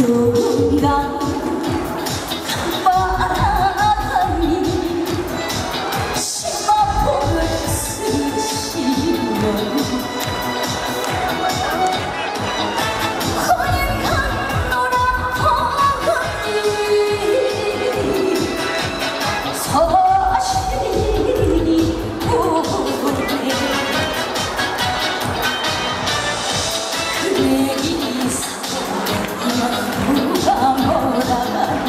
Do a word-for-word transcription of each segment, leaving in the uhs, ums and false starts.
누군가 바람이 심화포를 스치면 고향간 노랗더니 서실이 우울해 그의 이사 누가 몰아가나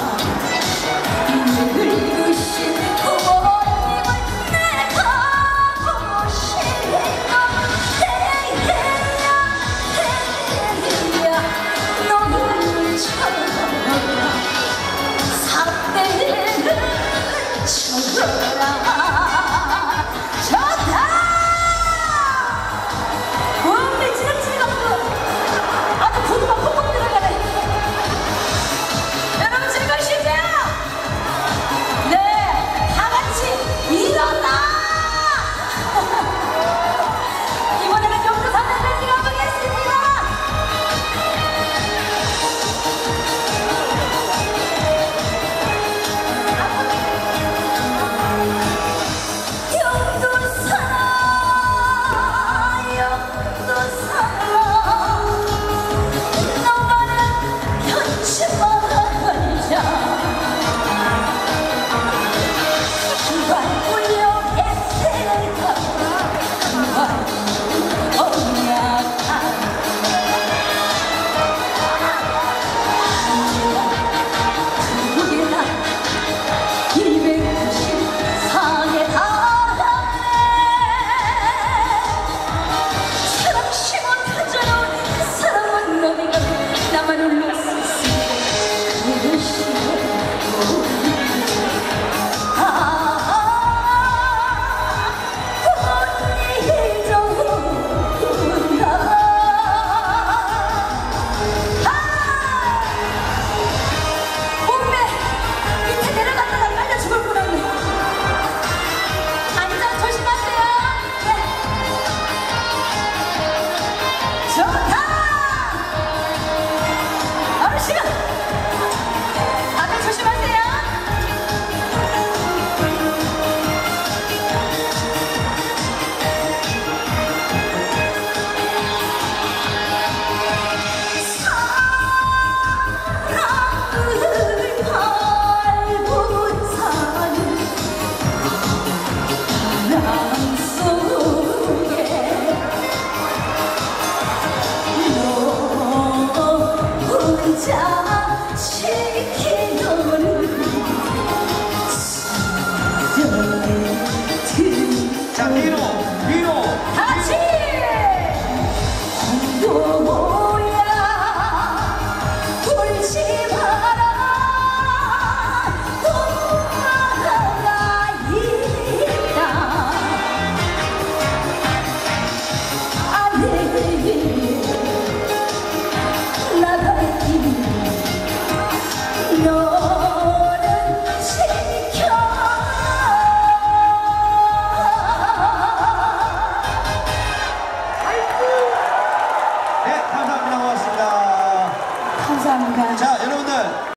늙으신 부모님을 내가 보고 싶어 헤이헤야 헤이헤야 너를 쳐라 삿대를 쳐라 좋다 우리 지름지름 아주 분만 폭폭 들어가네. 여러분 즐거우시죠? 네, 다 같이 일어나! 이번에는 경주산을 뺏기가 보겠습니다. 경주산아, 경주산아 너만은 편치만 하자 한발 울려 애새를 타고 한발 언약한 그게나 이백구십사에 달았네 사랑 심어 타져놓은 사랑은 너희가 나만 울릴 수 있어 그 시에 아 언니 정훈아 몸매 밑에 내려갔다가 깔려 죽을 뻔했네 안전 조심하세요 네 좋다 어르신 다들 조심하세요 사랑을 밟은 사는 바람 속에 너 혼자 지키는 자, 위로, 위로. 같이 홍도야 울지 마라 엄마가 있다 아내에게 나갈 길 너를 지켜 네, 감사합니다. 고맙습니다. 감사합니다. 자, 여러분들.